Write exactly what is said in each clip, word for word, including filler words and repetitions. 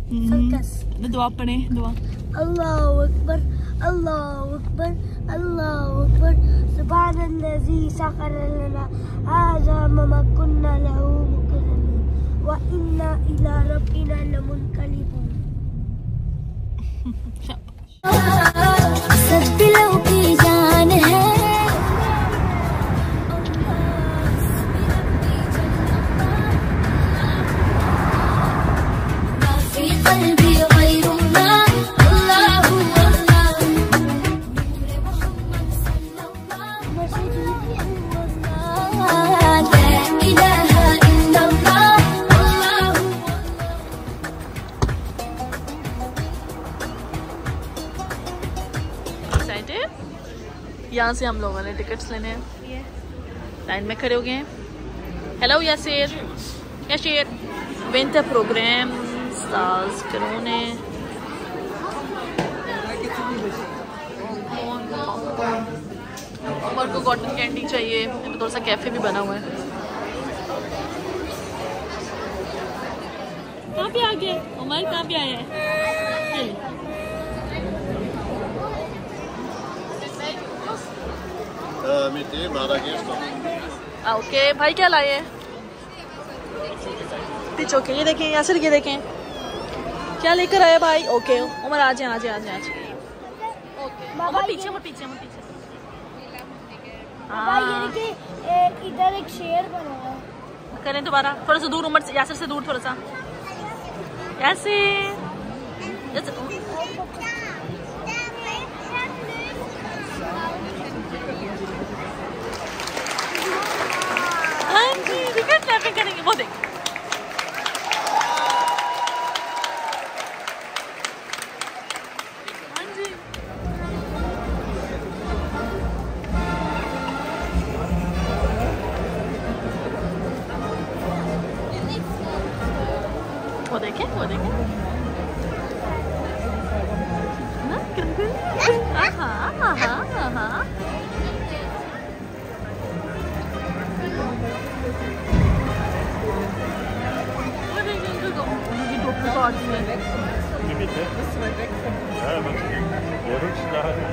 दुआ पढ़े दुआ। अल्लाहु अकबर अल्लाहु अकबर अल्लाहु अकबर सुब्हानल्लज़ी सखर लना हाज़ा मा कुन्ना लहू मुक़रिनीन व इन्ना इला रब्बिना लमुनक़लिबून। सब दिलों की जान है यहाँ से हम लोगों ने टिकट्स लेने हैं, लाइन में खड़े हो गए हैं। Hello Yasir Yasir winter program stars करोने उमर को कॉटन कैंडी चाहिए, तो थोड़ा सा कैफे भी बना हुआ है। कहाँ पे आ गए उमर, कहाँ पे आया है? ओके भाई क्या लाए हैं? पीछे ओके ये देखें यासिर, ये देखें क्या लेकर आया भाई। ओके उमर आ जाए आ जाए आ जाए ओके उमर पीछे उमर पीछे उमर पीछे। हाँ ये देखिए इधर एक शेर बना है। करें दोबारा, थोड़ा सा दूर उमर से, यासिर से दूर थोड़ा सा। यासिर करेंगे वो देख। हाँ जी वो देखें वो देखें ना हाँ हाँ हाँ हाँ Die Mitte? Das ist weit weg von uns. Ja, man der rutscht da halt.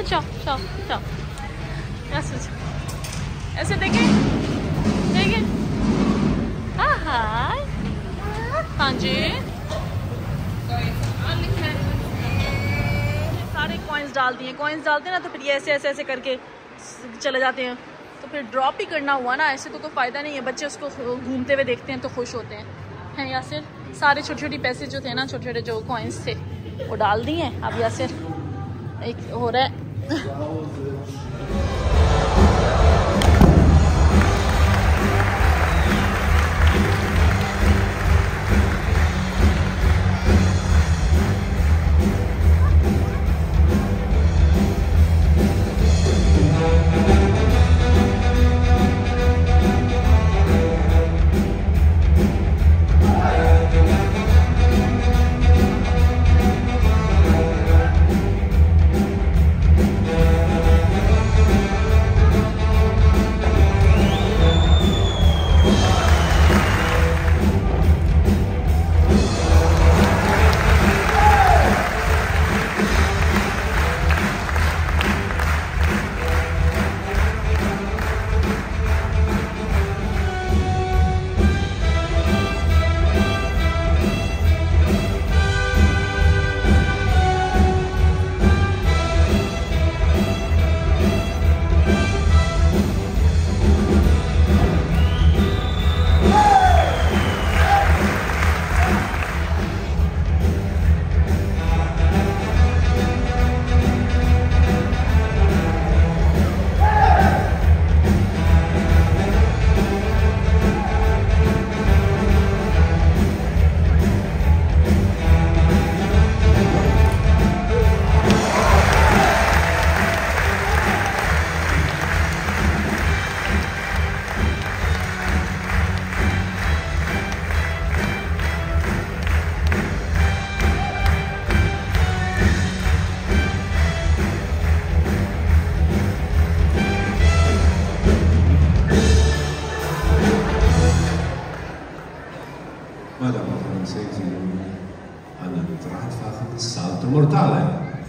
चाओ चाओ चाओ, ऐसे ऐसे देखें देखें। हाँ हाँ हाँ जी, सारे कॉइन्स डाल दिए। कॉइन्स डालते हैं ना तो फिर ये ऐसे ऐसे ऐसे करके चले जाते हैं, तो फिर ड्रॉप ही करना हुआ ना, ऐसे तो कोई फ़ायदा नहीं है। बच्चे उसको घूमते हुए देखते हैं तो खुश होते हैं, हैं यासिर? सारे छोटे छोटे पैसे जो थे ना, छोटे छोटे जो कॉइन्स थे वो डाल दिए। अब यासिर एक हो रहा है Madame francesi hanno fatto il salto mortale.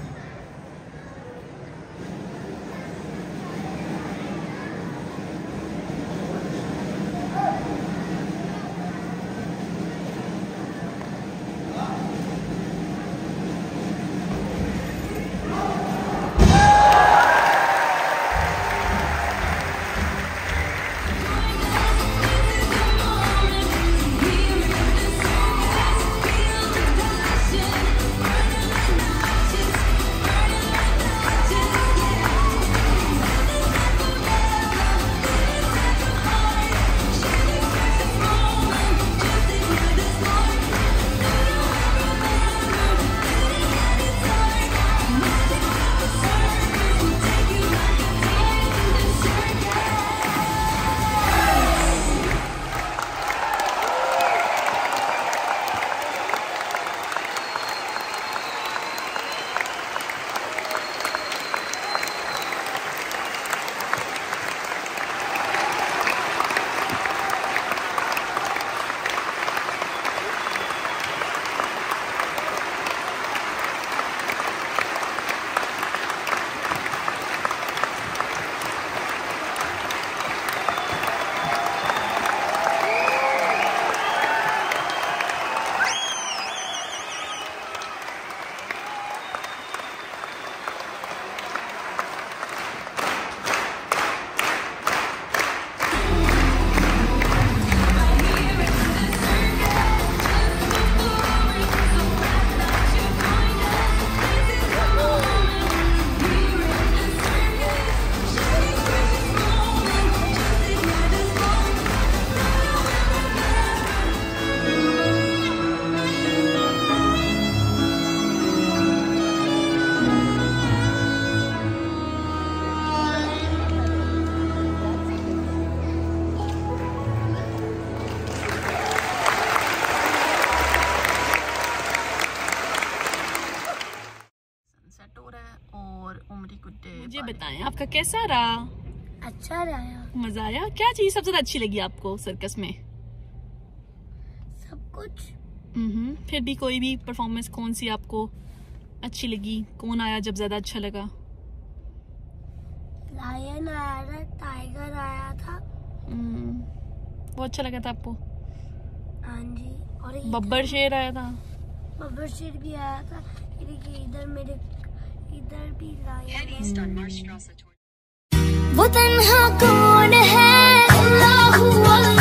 मुझे बताएं आपका कैसा रहा? अच्छा रहा। मजा आया? क्या चीज सबसे ज्यादा अच्छी लगी आपको सर्कस में? सब कुछ। हम्म फिर भी कोई भी परफॉर्मेंस कौन सी आपको अच्छी लगी? कौन आया जब ज्यादा अच्छा लगा? लायन आया था, टाइगर आया था। हम्म, वो अच्छा लगा था आपको? हाँ जी। और बब्बर शेर आया था। बब्बर शेर भी आया था। देखिए इधर मेरे इधर भी लायन। वो तन्हा कौन है? अल्लाहू अल्लाह।